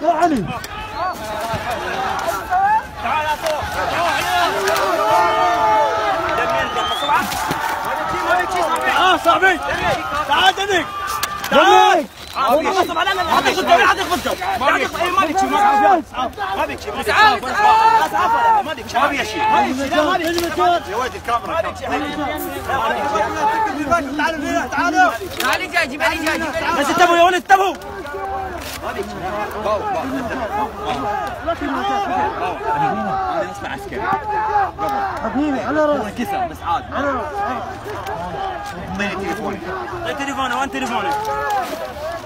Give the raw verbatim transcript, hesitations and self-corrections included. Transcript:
يا علي تعال يا فوق اه صاحبي تعال دنيك تعال غصب علينا لا تاخذ لا تاخذ ما بيك ما بيك ما بيك تعال تعال ما بيك ما بيك شيء ما بيك يا ولد الكاميرا تعالوا تعالوا علي جاي جيب علي جاي بس انتبهوا يا ولد انتبهوا ما بيك انا اسمع عسكري حبيبي على راسي كسر بس عادي على راسي اعطيني تليفوني اعطيني تليفوني وين تليفوني